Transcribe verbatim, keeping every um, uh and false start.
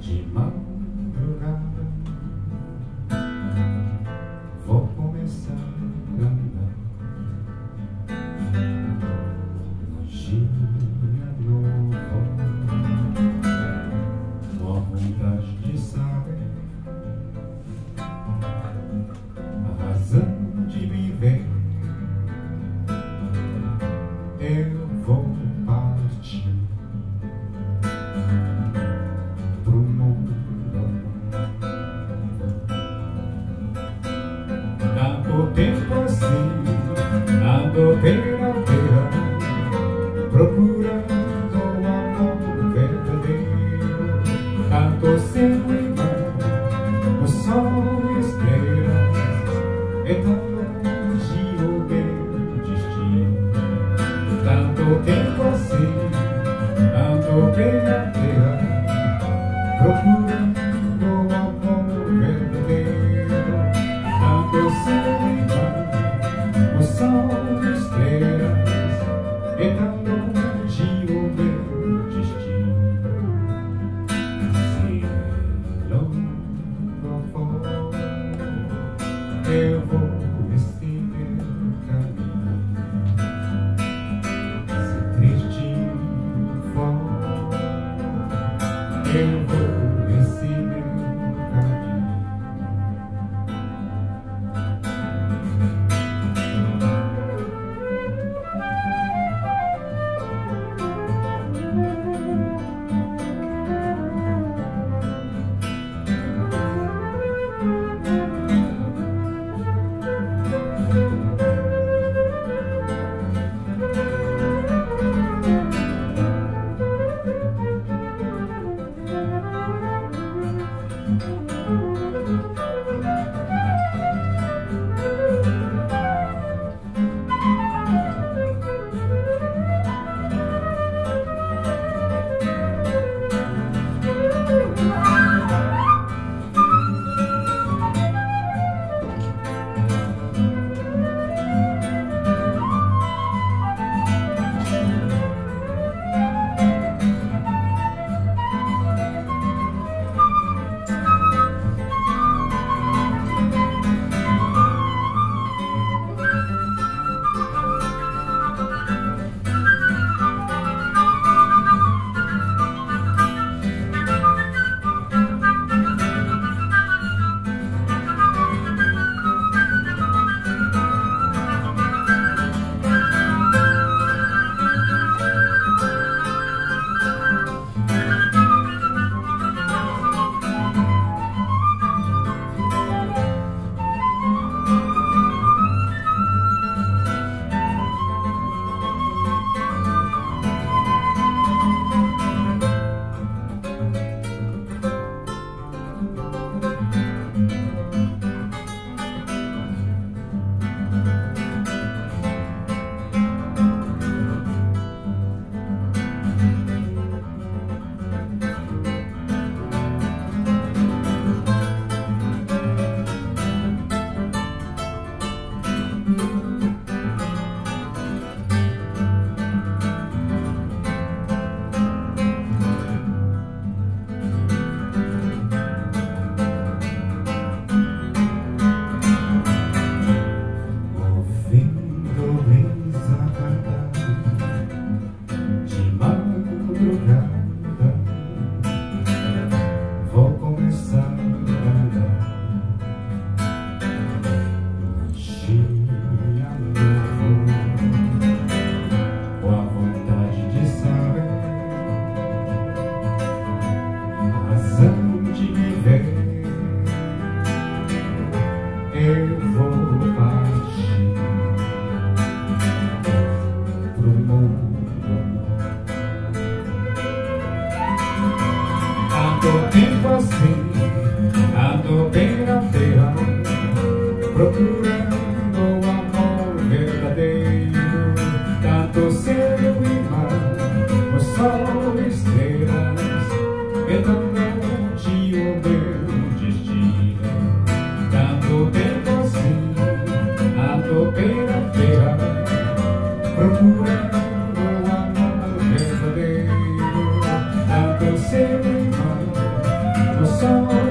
De madrugada vou começar a andar na ginha nova, com a vontade de saber a razão de viver. Eu vou partir pro mundo. Tanto tempo assim ando pela terra, procurando o amor verdadeiro. Tanto céu e mar, o sol e estrelas, é tão longe o meu destino. Tanto tempo assim ando pela terra, procurando o amor verdadeiro. Tanto céu e mar, o sol e estrelas, é tão longe o meu destino. Se longo for, eu vou nesse meu caminho. Se triste for, eu vou nesse meu caminho. Vou começar a andar na ginha nova, com a vontade de saber a razão de viver. Eu vou partir pro mundo. Ando tempo assim, ando pela terra, procurando o amor verdadeiro. Tanto céu e mar, o sol e estrelas, é tão longe o meu coração.